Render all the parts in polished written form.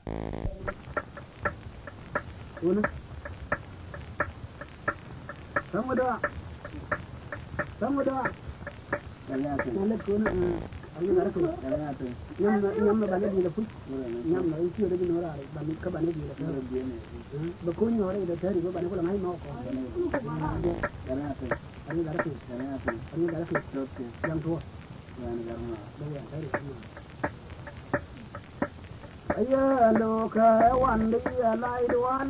Una. Kamu doa. Nale kuna ayu nara kuna. Nyam na bale di la put. Nyam na isu de binora ai bani ka bani di la. Ba ko ni ore da tari ba bani ko la mai mo ko. Ayu nara kuna. Yang tua. Aya lo ka wandi alai dual.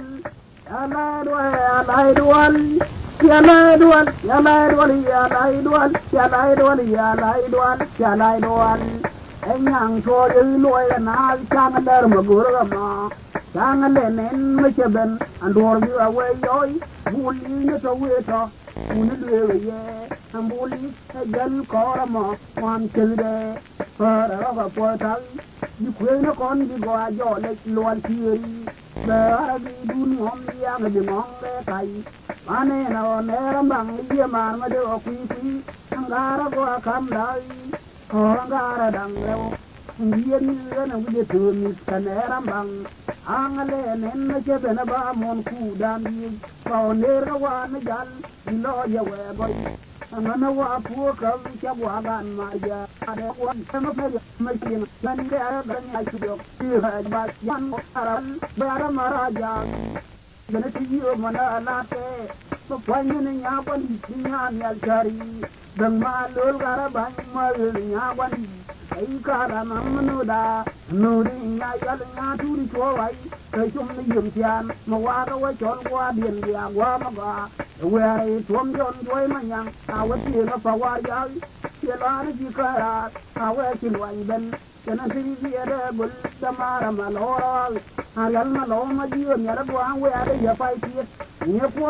Enyang cho yu loy na chang der ma gur ma chang le nen ma cheben andor yu awe yoy buli ne to we to un le ye ambuli gal kor ma wan chelde para ba po ta yu kwe na kon di go ajo le loan tieri ba bi dun hom ya ga de mong le kai ane na ne ram bang ye ma ma de o kui angara go kam dai Orang dang leo, dia ni na wuje tumi kanera bang, angale nen na chebe na ba mon ku dan di, pa ner wa na jal, lo ya we boy, angana wa pu ka cha wa gan ma ja, ade wa ma fa ma chin, nan de ara gan ya chu dok, ti ha ba yan ara ba ara mara ja, gana ti yo mana na te, so panya ni nya ban ti nya ni al chari. Dang malul gara bang malul nyawan ai kara mamnu da nuri nya yal nya turi chowai kai chum ni yum tian ma wa ga wa chon wa bien dia wa ma ga we ai tuom jon joi ma nyang a wa ti ma pa wa ya ti la ni ji kara a wa ti wan ben kana ti ji ada gul tamara malora arial ma lo ma ji nya ra wa we ada ya pai ti ni ko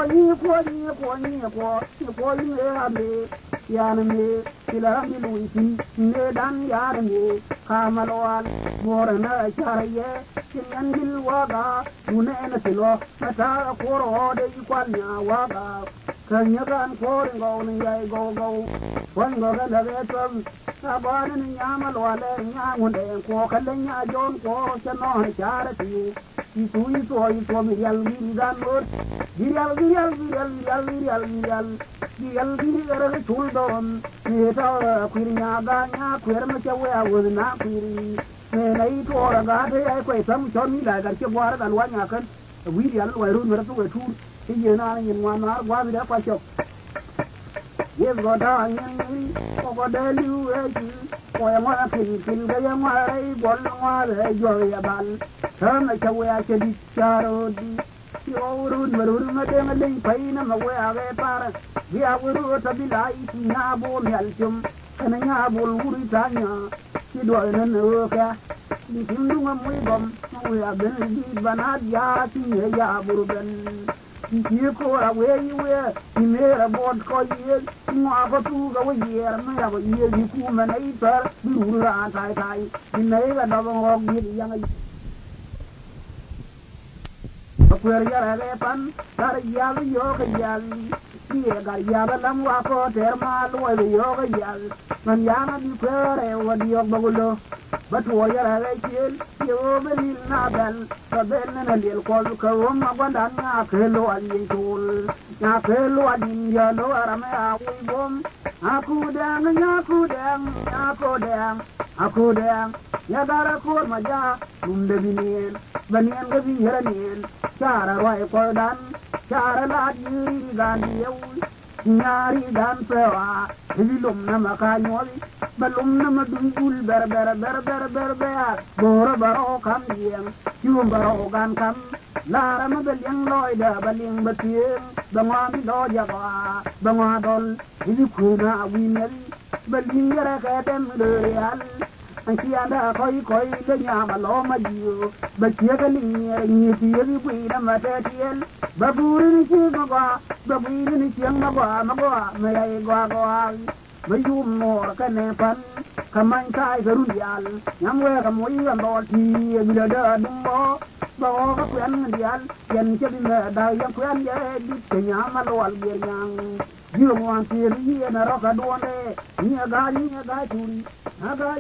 ni ame yaname silarambi luisin ne dan yarame kamalwal morana charaye kinyandil waga munena silo ata koro de ikwanya waga kanyagan koringo ni yai go wango ga lage tum abana ni nyamalwale nyangunde ko kalenya jon ko chano charati itu mi yal mi dan mur Girial gara chul don ni ta kwir nya ga nya kwir ma che wa wo na kwiri ne nei to ra ga de ai kwai sam chon ni la gar che wa ra wa nya kan wi rial wa ru mer tu we tu ti ye na ni wa na wa bi da kwa chok ye go da nyen ni ko de lu e ji ko ya ma kin ga ya ma rai bol ma re yo ya bal ta ma che wa che di charo di Yorun marun madeng leng pai na mawe ave para dia wuru tabilai nya bol yalchum kana nya bol wuri tanya ti do na no ka ni hindu ngamui bom mawe ave di banat ya ti ya burban ti ko ra we ni mera bod ko ye ma ko tu ga we ye ma ya go ye di ku ma nei par du ra tai ni nei ga da ngok ni yang Kwer yara pan dar yal yo ga yal ki ga yal lam wa ko ter ma lo yo ga yal man yana di kwere wa di yo bagulo bat wo yara ga kiel yo belil na bel to ben na lel ko ko ma gwanda na ke lo al yin tul na ke lo adin ya lo ara me a wi bom aku dang ya dara ko ma ja munde binien banien ga bi heranien cara roi kordan cara la yiri gan yew nyari gan pewa hilum na makanyol balum na madungul ber boro baro kam diem yum baro gan kam lara ma beling loy da baling batien bangami do jaga bangadol hilukuna winel baling yara ka dem de real Anki anda koi le nyama lo ma jiyo ba kiega ni ti yi bui na ma ta tiel ba buri ni chi ma gwa ma ya gwa ba yum mo ka ne pan kaman kai garun yal nyam we ka moi ga do ti bi da dum mo ba o ka kwen dial yen che bi me da yan kwen ye di ke nyama lo al ger nyang dương hoàng tiền yên nó cả đuôn đê nhia gai turi aga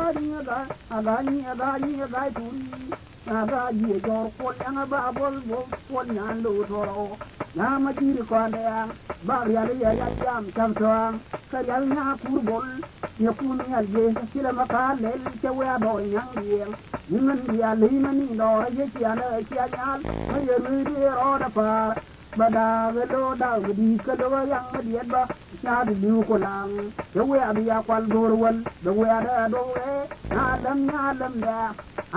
turi aga ye jor ko yang ba bol ko nyan lu thoro na ma ji ko de ba ya ya jam cham soang ka ya nya kur bol ye kun ya ye sila maka lel che wa do yang ye nin ya li mani do ye chia na chia nyal ma ye ru de ro da pa bada velo da di ka do yang ma di ba na di ko lang ye wa bi ya kwal dor wal do wa da do we na lam da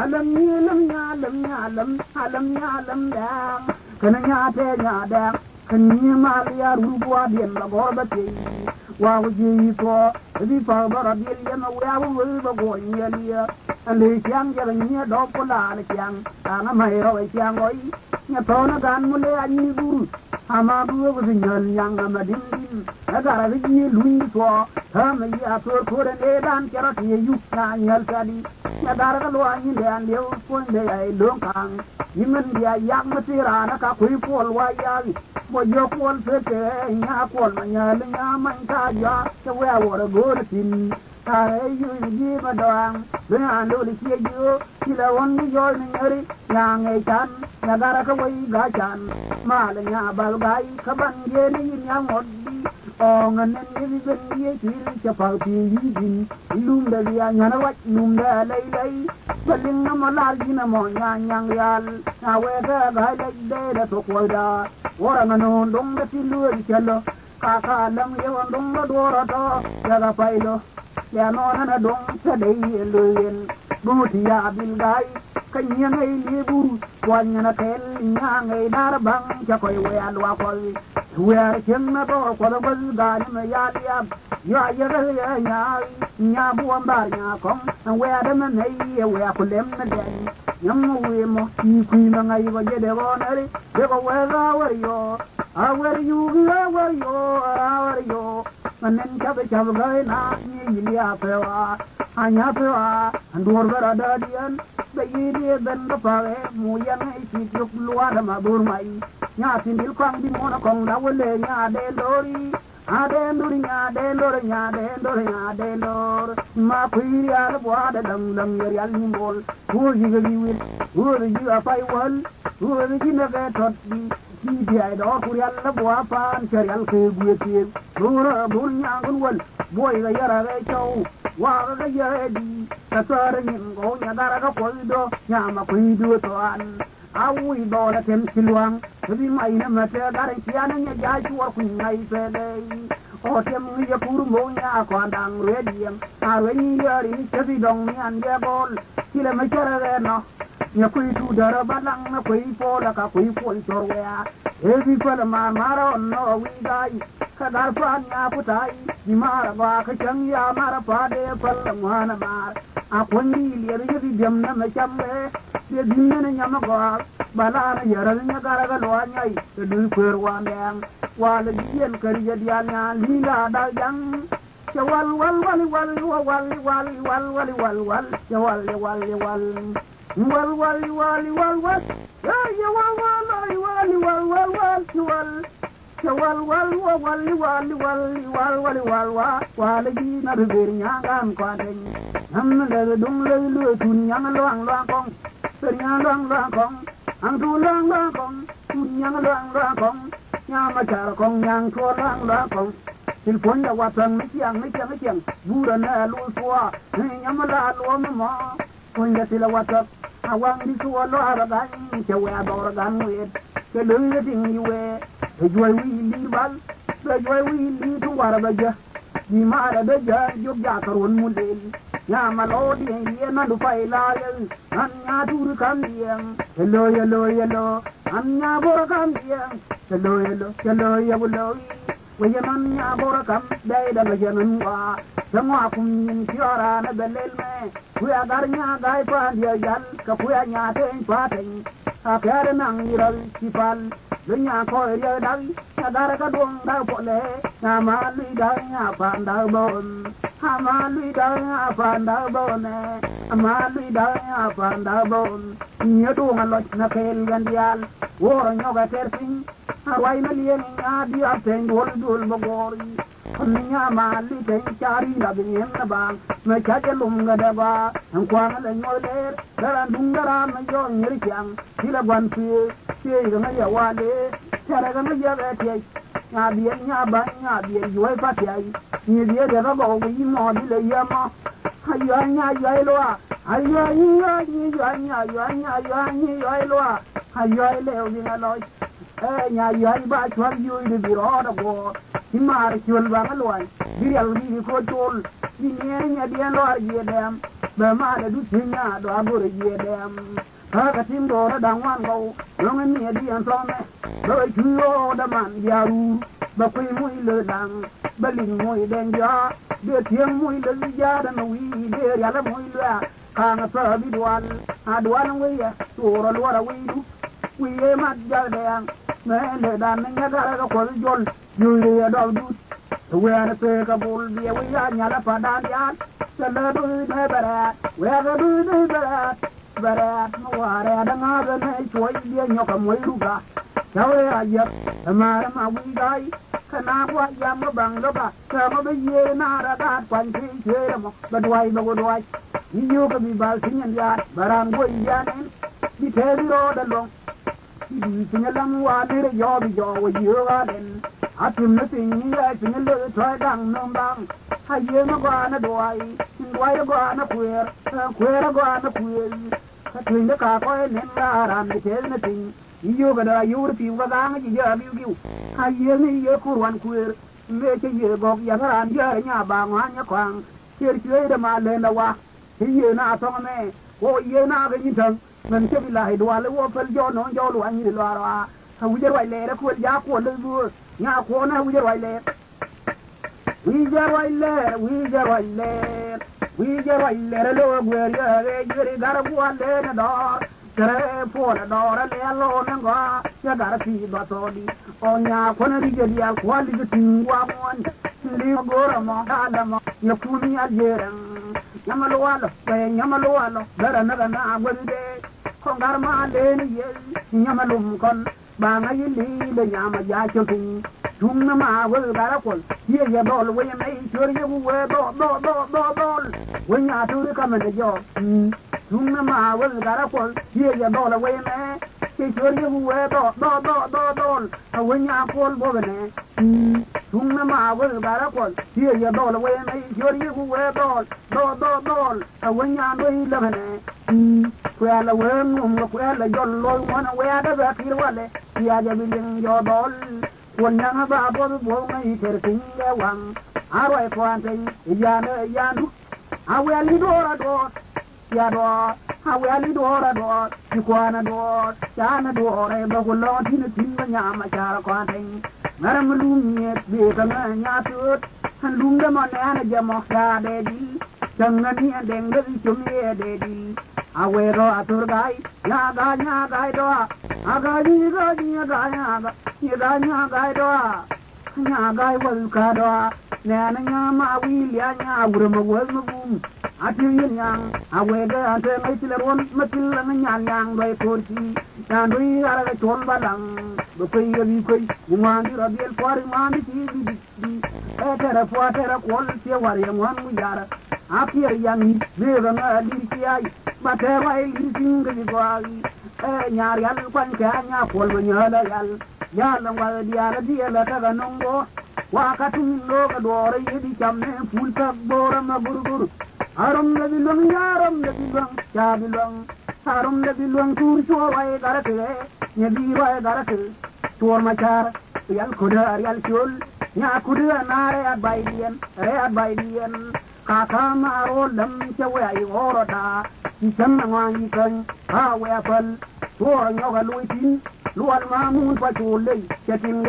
alam da kana nya te nya da kan ni ma ya ru bua dien la go ba te wa wu ji ko di fa ba ra dien ya ma wa wu ba go ni ya ale kyang ya ni do ko la le kyang ana mai ro kyang oi nya to na gan mu le ani guru ama bu bu nyal yang ama din din aga ra ji lu ni so ha ma ya to ko le dan kera ti yu na nyal ka di nya dar ka lo ani le an le ko le ai lo kang yimen dia yak ma ti ra na ka kui ko wa ya mo yo ko se te nya ko ma nya le nya man ka ya se wa wo ro go tin ai yu ji ma doang le an lo li chi yu ki la won ni yo ni ngari nya ngai chan nya dar ka wai ga chan ma le nya bal gai ka ban ye ni nya ngod di o ngan ni ben ye ti cha pa ti yi din lum da ya nya na wa lum da lai lai baling na ma la ji na mo nya nyang yal na we ga ga lai de da to ko da ora na no dong da ti lu ri chalo ka ka lam ye won dong da do ra to ya ga pai lo ya no na dong sa dei lu yen bu ti ya bil gai ka nya ngai li bu kwa nya na tel nya ngai dar bang cha ko we al wa ko we ar chen na do ko da bal ga ni ma ya ya nya bu am bar nya kom we da na nei we ko lem na de nyam we mo ki na ngai ba je de bo na ri de ko we ga wa yo a we yu a we yo manen cha be cha ga na ni ya pe wa anya pe wa andur ba da dian be yi de ben da pa we mu ya ngai ti juk lua da ma dur mai nya tin dil kwang di mo na kong da we le nya de lori a de nduri nya de lor ma pui ya da bwa da dang ya ni mol hu ji ga li wi hu ji a pai wal hu ji na ga tot di ai do ku ya la bwa pan cher yal ke gu ti hu ra bul nya gun wal boy ga ya ra ga chau wa ga ya di ta sa ra ni go nya da ra ga ko do nya ma pui do to an awi do la tem silwang bi mai na ma te ga ren ya na nya ja chu wa ku ngai pe dei o tem ya pur mo nya ko dang re diem a re ni ya ri che bi dong ni an ya bol ki le ma chara re no nya ku tu da ra ba lang na ku po la ka ku po chor we a e bi pa la ma ro no wi dai ka dar pa nya pu tai ni ma ra ba ka chang ya ma ra pa de pa la ma na ma a ko ni le ri bi dem na ma cham le de din na nya ma go bala na ya ra nya ga ra ga lo nya i de du per wa ndang wa le yen ka ri ya dia nya li la da yang ya wal ya wal ji na be ber nya gam kwa den nam le dong le lu tun nya loang kong ber nya loang kong ang tu loang kong tun nya loang kong nya ma cha kong yang tu loang kong til pon da wa tang mi chiang bu ra na lu suwa nya ma la lu ma pon da til wa ta awang di suwa lo ara ga ni che wa do ra gan we ke lu ye ding yi we e joy wi li bal e joy wi li tu wa ra ba ja ni ma ra da ja job ja karun mu de nya ma lo di ye na du pai la ye an nya tu ru kan diem hello an nya bo ra kan diem hello ya bu lo we man nya bo ra kam dai da ga janan wa sama kum nin tiara na belel me ku ya gar nya gai pa dia jan ka ku ya nya ten pa ten a per nang iral sifal le nya ko ya dai na dar ka dong da po le na ma li da nya pa da bon Amalui da panda bone, amalui da panda bon. Nyedu ngalot na kel gandial, woro nyoga terping. Awai na lieng ngadi apeng dul dul bogori. Kaminya mali teng cari na bingen na bang, me chaje lunga deba. Ang kwang le ngoler, daran dungara me yo nyerichang. Sila gwan pi, pi ganga ya wale, chara ganga ya bete. Nya bien yuai patiai. Ni dia de ga go wi mo di le yama. Ayo nya yo lo. Ayo lo. Ayo le o dinga lo. Nya yo ba chwan yu de biro da go. Himar chul ba ngalwan. Birial bi ko tol. Ni nya dia lo ar ye dem. Ba ma da du tinya do abur ye dem. Ka tim do ra dangwan go. Long ni di an from me. Ba chuo da man yaru. Ba kui mui le dang. Ba ling mui den ja. De tieng mui le ja da no wi de ya la mui le. Ka nga sa bi duan. A duan wi ya. Sura lo ra wi du. Wi e mat ja de me le dan nga ga ga ko jol. Yu le do du. We are the Kabul, we are Yala Padanian. The Ladu de Barat. We are the Dudu Barat. Barat, no, I had another night. Why be a Yokamuga? Now I yet. The Marama we die. Kanakwa Yama Bangaba. Some of the year not a bad one thing. But why no good wife? You can be balking and yard. But I'm going yanin. Be tell you all along. You sing along one little job, you are in. Atim na ting ya ting le try dang nom bang haye ma gwa na doi doi gwa na kwer gwa na kwer ka ting da ka ko ne na ran de te na ting yu ga da yu pi wa ga ji ya bi bi haye ni ye ku wan kwer me che ye go ya ran ya nya ba ngwa nya kwang cher chue da ma le na wa ye na to me ko ye na ga yin tang men che bi lai dwa le wo pel jo no jo lu an ni lo ra ha wu je wai le da ko ya ko le bu Nya kona we roile lo gwer ye yeri gar buale na do kare po na do ra le lo na ga ya gar pi do to di onya kona ri je ya kwali de tingwa mon li gora ma ala ma ya kuni ajeran nyamalo walo dara na na gwende ko gar ma le ni ye nyamalum kon ba nga yili le nyama ja chopin tum na ma we gara kol ye ye bol we mai chori ye we do we nya tu ka men jo tum na ma we gara kol ye ye bol we mai che chori ye we do we nya kol bo ne tum na ma we gara kol ye ye bol we mai chori ye we do we nya do le ne kwela we ngum kwela jollo wona we da ba kir wale ya ja bilin yo dol wonya ba bo bo ngai ter tinga wang aroi kwante ya ne ya du awe li dora do ya do awe li dora do ki kwana do ya na do re ba ko lo tin tin nya ma char kwante ngaram lum nye be ka nya tut han lum da ma na ja mo ya de di changa ni deng de chum ye de di awero aturgai nya do aga ni ga nya ga do nya ga wal ka do na nya ma wi ya nya wur ma wal ma bum ati yin yang awe ga ante mai tilron matil na nya yang doi korti ya doi ara ga chon balang do kai ya bi kai ngandi rabel kwari mandi ti di etera fuatera kol se wari ngwan mu yara apir yang ni ga na di ti ai Matera il singa di guai nyar yal kwan ka nya kol ma nyala yal wal dia ta nongo wa ka tum no ga dore yidi chamne pul ka bora ma gurgur aram na bilong yaram na bilong cha bilong aram na bilong tur so wai garate nya bi wai garate tur ma char yal kudar yal chul nya kudar nare at baidien kaka maro lam che wai horota Ikan ngani kan hawe apal tuor nyoga luitin lual mamun pachule yatim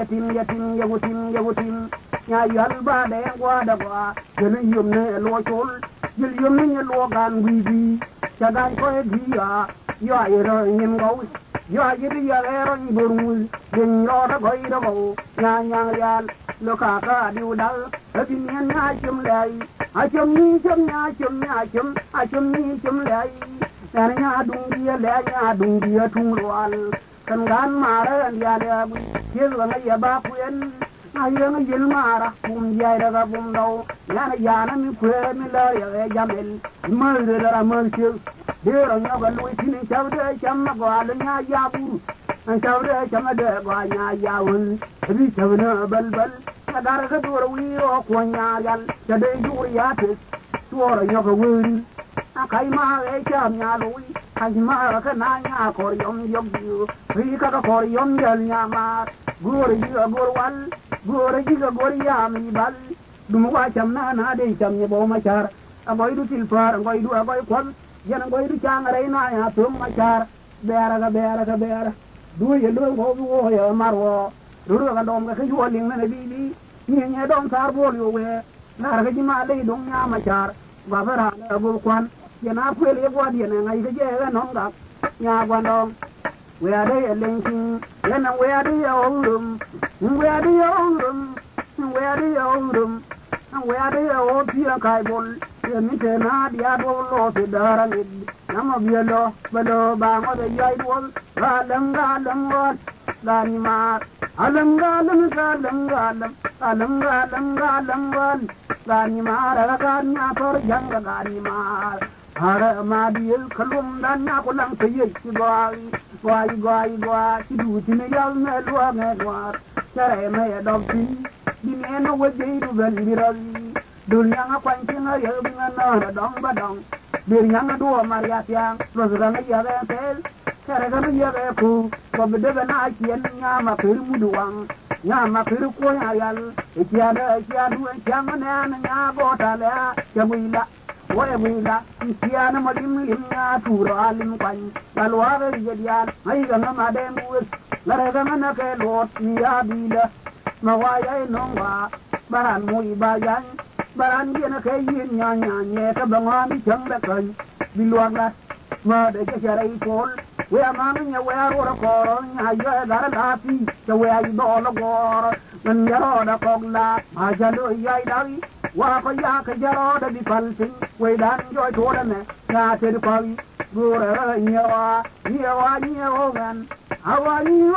nya yalba de wada wa yene yumne lo chol yil yumne lo gan wibi chagan ko dia yo ayro nim go yo ayri ya ero ni burul den yo da go nya yal lo ka ka diu dal ti nien nya chum lai a chum ni chum nya chum nya chum a chum ni chum lai dan nya dung dia le nya dung dia tung roal kan gan mara dia le bu ye lo na ya ba kuen na ye na yel mara kum ya ra ga bum do ya na mi kwe mi la ya ya mel mal de la mal chi de ro nya ga lu ti ni chaw de cham ma ga le nya ya bu an chaw de cham de ga nya ya won ri chaw na bal bal dar ga dur wi ro ko nya yal cha de ju ya te tuoro nya ga wuri kai ma e cham nya lui kai ma ka na nya ko yom yom yu ri ka ko yom yal nya ma gur ji ga gur wal gur ji ga gur ya mi bal dum wa cham na de cham ye bo ma char agoy du til par agoy kwal yan agoy du chang re na ya tum ma char bera ga du ye lu go wo ya marwo du ga dom ga ju ling na bi bi ni dom sar bo yo we na ga ji ma le dong nya ma char ba ra na go kwan ya na pwe le gwa dia na ngai ga je ga nom ga nya gwa dong we are they linking yan we are the oldum we are the oldum we are the oldum we are the old pia kai bol mi te na dia do lo te dara ni na ma bi lo ba lo ba ngo de yai wol ga lam wol ga ni ma alam ga lam wol ga ni ma ra ga nya por jang ga ni ma ara ma di khalum dan na ko lang te yi ci goi ci du ti ne yal me lo me war chare me do ti di ne no we de du ben di ra dunya nga kwan ti nga ye nga na dong ba dong bir nya nga do maria tiang lo ga nga ya ga tel chare ga ya ga ku ko be de na kien nya ma per mu duang nya ma per ko ya yal e ti ada du chang na nya go ta la ya buila Wai wila, isiana madim limnya turo alim kwan, kalwara yedian, ay ganga madem wis, larega mana ke lot niya bila, mawaya nongwa, baran mo ibayan, baran gina ke yin nye ka bangami chang da kay, biluang la, ma de ke sharay kol, we amami nya we arora koro, nya yo dara lapi, sa we ay dolo goro, nan yaro da kogla, ajalo yay dawi, wa ko ya ka jaro da bi palpin we dan joy to da me ya te de pawi gura nyawa gan awa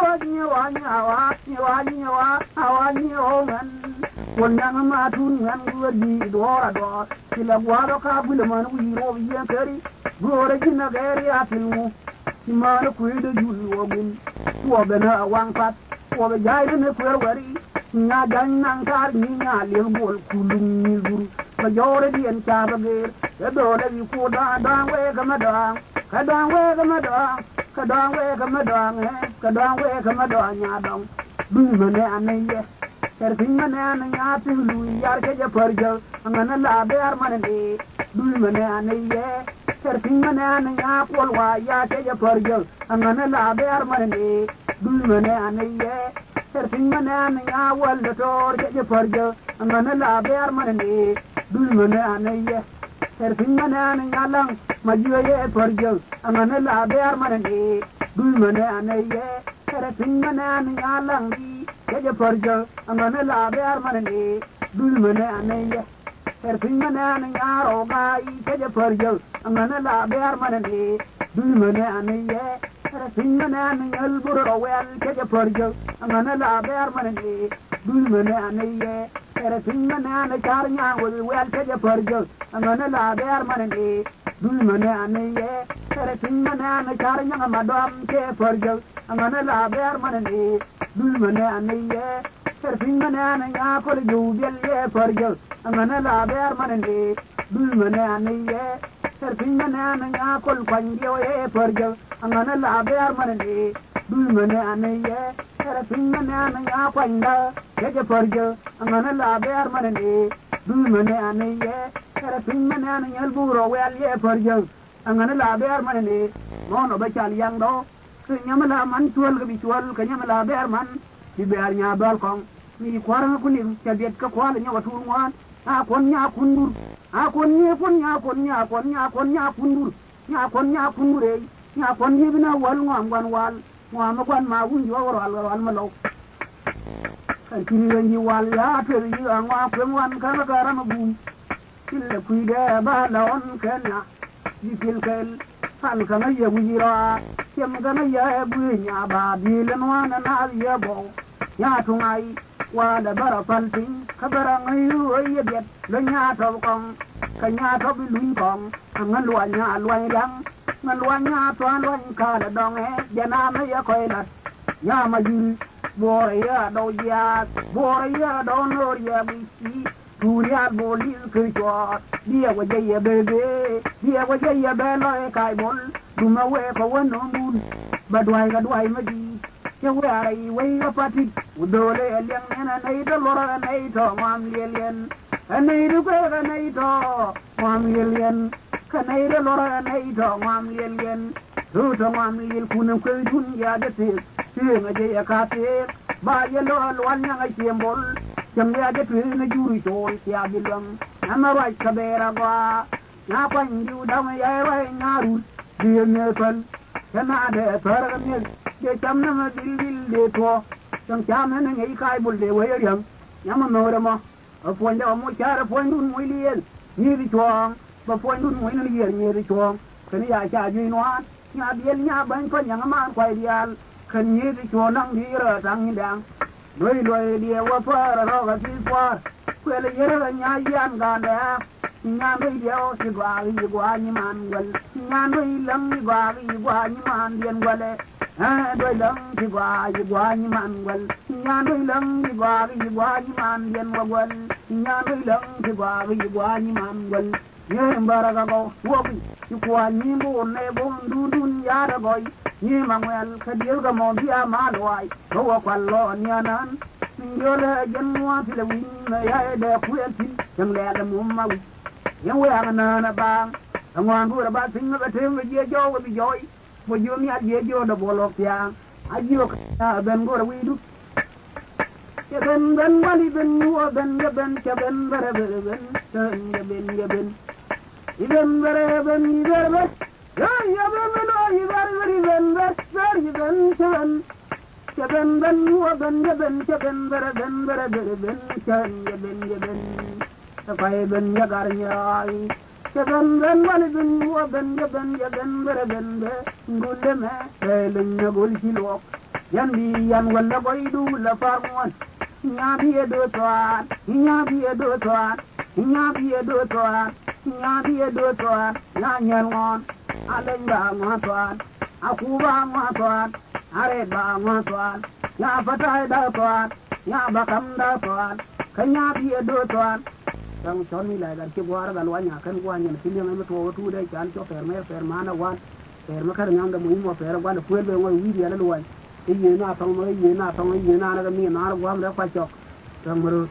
nyawa gan wonang ma tun gan gura di dora do kila gwaro ka bula man wi ro wi kari gura jinna gari atilmu simana ku de julu wogun wo bena wang pat wo be jay ne ku wari nya dan nang kar ni nya le bol kulung ni guru ba jore di en cha ba ger e do le bi ku da we ga ma da ka da we ga ma da ka da we ga ma da ka da we ga ma da nya dong du ma ne anai ye ter fin ma ne anai nya tu lu yar ke je par jo ngana la be ar ma ne du ma ne anai ye ter fin ma ne anai nya pol wa ya ke je par jo ngana la be ar ma ne du ma ne anai ye terfin mana ya walla tor ke farjo ngana la ber manne dul mana anaye terfin mana ya lang majiye ye farjo ngana la ber manne dul mana anaye terfin mana ya lang ke farjo ngana la ber manne dul mana anaye terfin mana ya rogai ke farjo ngana la ber manne dul mana anaye terfin mana ya alburo wel ke farjo ngana la ber manne dul mana anaye terfin mana na char nya wel ke farjo ngana la ber manne dul mana anaye terfin mana na char nya madam ke farjo ngana la ber manne dul mana anaye terfin mana na ya kol ju bel ye farjo ngana la ber manne dul mana anaye terfin mana na ya kol kwan ye farjo ngana la ber manne dul mana anaye terfin mana na ya kwan da ke farjo ngana la ber manne dul mana anaye terfin mana na ya buro wel ye farjo ngana la ber manne nono ba chal yang do nyamala man tuol ga bi tuol ka nyamala ber man bi ber nya bal kong mi kwara ku ni ta bet ka kwala nya watur ngwan a kon nya kundur a kon nya kundur nya kon ni bina wal ngam gwan wal ngam gwan ma wun yo wal ma lo kiri wal ya ter yi angwa kwemwan kala karama bum kille kuide ba laon kena yikil kel hal kana ye bujira kem kana ye bunya ba bilen wana na ye bo ya tungai wa da bara palting kabara ngayu ye bet lo nya to kong kanya to bi luin kong ngan luan nya luan yang ngan luan nya to luan ka da dong e jana me ye koilat nya ma jil bore ya do no ya bi Turia boli kujot dia wajaya bebe dia wajaya belo kai bol duma we ko wono mun badwai gadwai maji ke wari we apati udole liang nena nei do lora nei to mam lien nei du ko nei to mam lien kanai do lora nei to mam lien du to mam lien kunam ko dun ya de te ngaje ya ka te ba ye lo lwan nya ngai tiembol chăm ya cái chuyện nó vui rồi xia đi luôn nó nói cái bè ra qua nhà quanh du đâu mà vậy vậy nhà rụt điên như phân cái nào để thở cái như để chăm nó mà đi để thua trong chăm nó nghĩ cái bul để vậy riêng nhà mà nói mà ở phun cho mua chả ở phun đun muối liền như đi chuồng và phun đun muối nó liền như đi chuồng cái này ya chả duy nó nhà biên nhà bên con nhà mà quay đi ăn cái như đi chuồng đang đi rồi đang như đang lôi dia wa para ro ga ti kwa kwele yere ga nya yan ga da nya doi dio si gwa ni man wal nya doi lang ni gwa ni man dien wale doi lang si gwa ni man wal nya doi lang ni gwa ni man dien wal nya doi lang si gwa ni man wal ye mbara ga go wo ki kwa ni mo ne bon dun ya da boy ni mangwel kadir ga mo biya malwai ko kwallo nyanan ngole janwa fil win ya da kuyanti jam le da mum ma yan wa na na ba ngwan bu ba tin ga tem je jo ga bi joy bo jo mi je jo da bolok ya ajiyo ka ben go wi du ke ben wali ben wa ben ya ben ke ben bare ben ya ben iben bare ben ya ben no ibar ben ben ben wa ben ya ben bare ben ya ben ta fay ben ya gar nyaay ben wali ben wa ben ya ben bare ben be ngulle me len na gol ci lok yan bi yan wala boy du la farmon nya bi do toan la nyan ngon alen ba ma toan aku ba ma toan are ba ma toan ya fatai da toan ya bakam da toan kanya bi do toan dang chon ni lai dan ki gwara gan wanya kan gwanya ni liang ai to tu dai chan cho fer mana wan fer ma kar nyam da mu mo fer gwan pu be ngoi wi dia la luai e ye na tong ma ye na tong ye na ga mi na gwam da kwa chok dang muru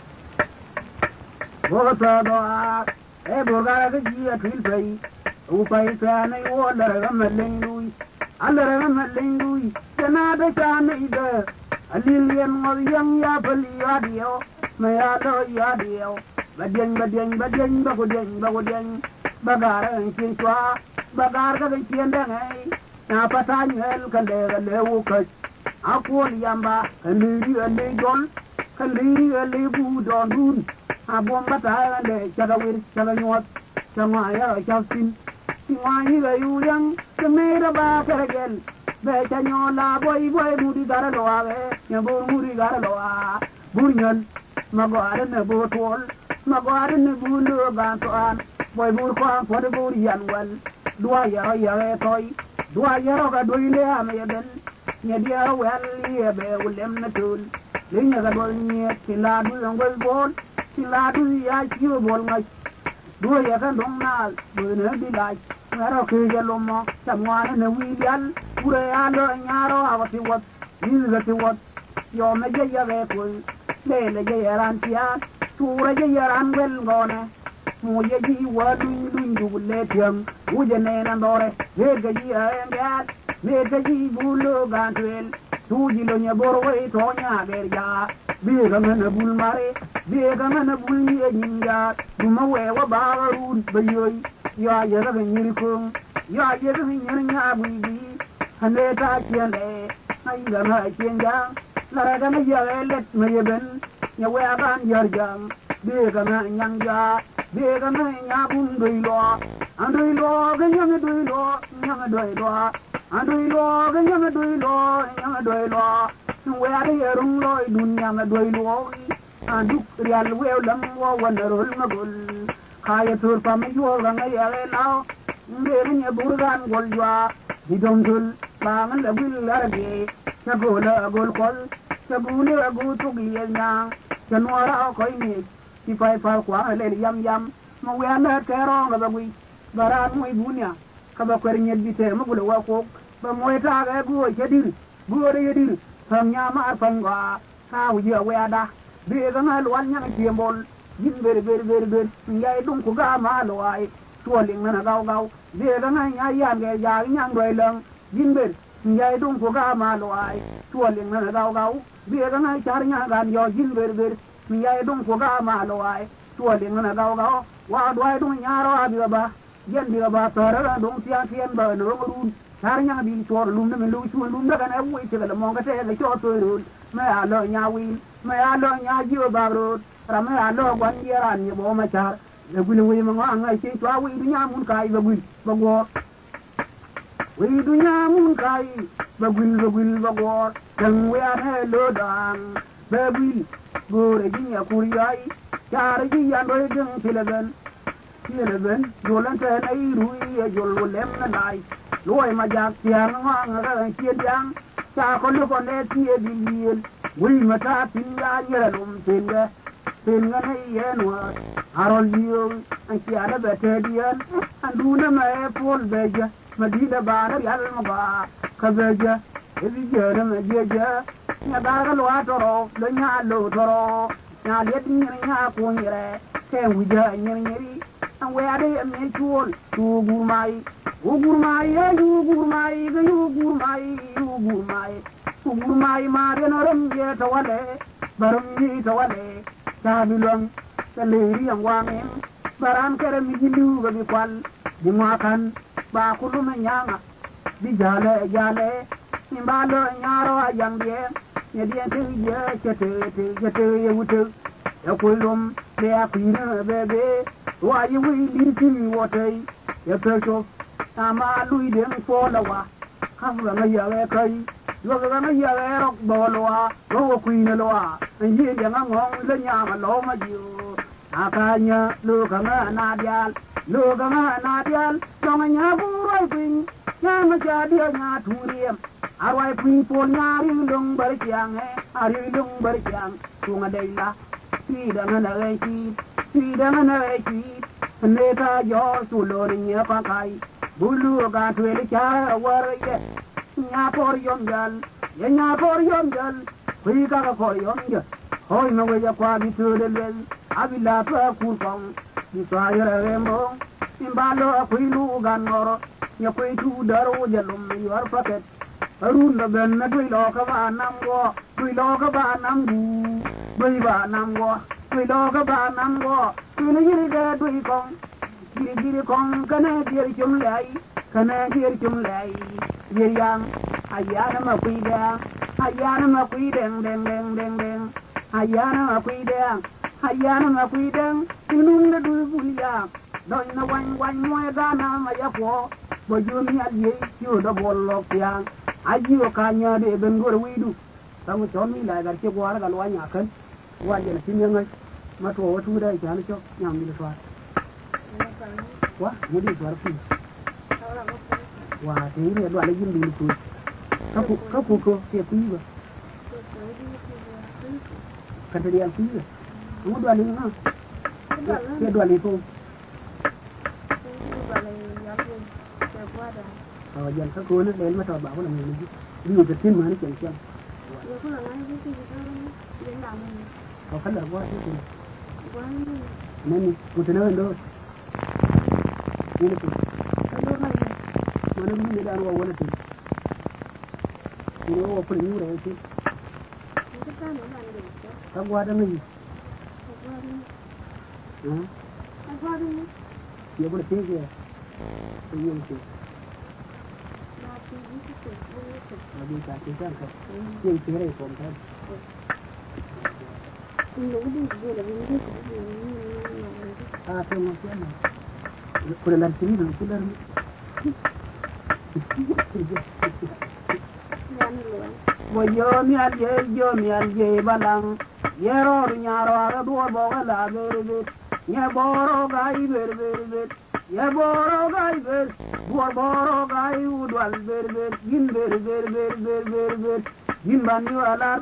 bo ta do e bo ga ga ji a thil pai u pai sa nei wo la ga ma leng lui alla ga ma leng lui kana da cha nei da alilian mo yang ya pali ya dio ma ya do ya dio badeng ba ko deng bagara en chin chwa bagar ga den chien da ngai na pata nyel kan de ga le wu ka akon yamba kan li don kan li bu don dun a bom bata de cha ga wir cha ga nyot cha ma ya cha sin wa yi ga yu yang ke me ra ba ka gel be cha nyola boy mu di gara lo ave ya bo mu di gara lo a burnyon ma go are ne bo tol ma go are ne bu lo ga to an boy bur ko an pod bur yan wal dua ya toy dua ya ga do ile am ya ben ne dia wal ye be ulem na tul le nya ga do nye tila du ngol bon tila du ya chi bol ngai dua ya ga dong na bu ne bi lai ngaro ke ya lo mo samwa ne wi yan pure ya lo nyaro awati wat ni ga ti wat yo me ya ga ko le ya ran tian tura ya ran wel ngone mu ye ji wa du le tiam u je ne ran dore le ga ji en gat le ga ji bu lo ga twel tu ji lo nya bor we to nya ber ja bi ga na bul mare bi ga na bul ni ninja du ma we wa ba ru ba yoy ya ye ga ni ko ya ye ga ni nya bu bi hane ta kien le ai ga na kien ja la ga na ya le me ye ben nhà quê gan giờ giang bê cái này nhang ya bê cái này nhà bún đuôi lo cái nhang đuôi lo anh cái nhang đuôi lo quê đi rung loi đun nhang đuôi lo anh đúc rial quê lâm quaวันrồi mà gol khai thưa pha mấy vô là ngay ở nào để cái nhà bún gan gol ya đi đông thul ba mình là vil là gì cha gol col cha bún là gu tu gi nhang cha nuara coi nhỉ thì phải quá lên yam mà quê anh cái rong là bagui baran moy bunya kaba kwer nyel bite ma gula wa ko ba moy ta ga go jedir go de yedir sam nya ma fan ga ha wi we ada be ga na lwan nya ti mbol yin ber ngai dum ko ga ma lo ai to ling na gau be ga na nya ya ge ya nyang doi leng yin ber ngai dum ko ga ma lo ai to ling na gau be ga na char nya gan yo yin ber ngai dum ko ga ma lo ai to ling na gau wa doi dum nya ro abi ba yen bi ba tara dong tia kien ba no run tar nya bi chor lum na lu chu lum da kana wi che la mo ga te ga cho to run me a lo nya wi me a lo nya ji ba ro ra me a lo gwan ye ran ye bo ma char le gu le wi ma nga ngai che twa wi du nya mun kai ba wi ba go wi du nya mun kai ba go tang wi a he lo dang ba wi go re ji nya ku ri ai char ji ya do ding tilagan ben jolan te nay rui jol lem na nai loi ma jak tiang ngang ga chien yang cha ko lu ko ne tie di yin wi ma ta tin ya nyera lum tin ga nei yen wa arol yu an ki ada be te dian an du na ma e pol beja ma di da ba na yal ma ba ka beja e di je na ma je nya da ga lo atoro lo nya lo toro nya le di nya ko nyere te wi ja nyeri we ade me chuol tu gurmai ma de no ram ye tawale baram ni tawale tabilong taleri yang wangem baran kere mi jindu ga bi kwal di makan ba kulu me nyanga di jale ni balo nyaro yang die ye die te ye chete ye wutu ya kulum be akina bebe wa yi wi lirki wotai ya tacho ama lui den fo la wa ha ga na ya kai yo ga na ya rok bo lo wa lo ku ni lo wa yi de nga ngong le nya ma lo ma ji akanya lu ga na dial lo nya bu roi pin nya ma ja dia nya tu riem arwai pin po nya ri lung bar chiang ari lung bar chiang tu nga dei la ti da na ga chi neta yo su lo ni nya pa kai bulu ga twe le cha war ye nya por yom jal kui ka por yom ja hoi no we ya kwa bi tu le le abila pa ku kong bi sa yere rembo imbalo kui lu ga noro nya kui tu daro ja lum yor paket arun da ben na dui lo ka ba nam go dui lo ka ba nam gu dui ba nam go dui lo ka ba nam go tu ni yiri ga dui kong giri kong kana dir chum lai dir yang ayana ma kui deng ayana ma kui deng tinung na du bulia doi na wan moe ga na ma ya po bo ju mi al ye yu do bol lo yang aji o kanya de ben gor widu tamu chon mi la gar che gwar ga lo nya kan wa je na tin yang ma to wa tu dai chan cho nyam mi lo wa mu di gwar pi wa ti ne do la yin di tu ka pu ko ke pi ba kan te yang pi mu do li na ke do li tu dần các cô nó đến mà trò bảo là mình đi một tin mà nó chuyển xem có khăn là quá chứ nên một cái nơi đâu ini tu mana ni dah orang mana tu ini orang paling murah itu kamu ada ni dia boleh tinggi ya ini tu Abi tak kisah kan? Yang cerai pun kan? Ah, tengo tiempo. Por el archivo, por el yo mi alje balang yero nyaro aga do boga la berbe ye boro gai berbe ye boro gai ber boro gai udwal berbe gin berbe gin banyo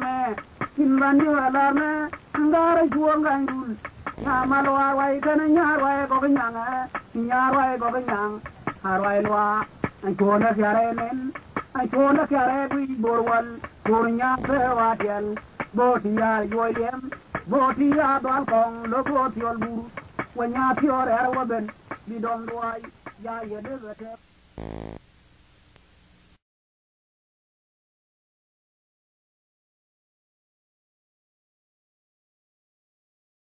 alarme ngara juanga ngul nyamal wa wai kana nyarwa ko nyanga nyarwa ko nyang harwa lwa an kona fyare men an kona fyare bi borwal kurnya pewatian botiya yoyem botiya dal kong lo botiol buru wanya fiore arwaben bidon duai ya yede bete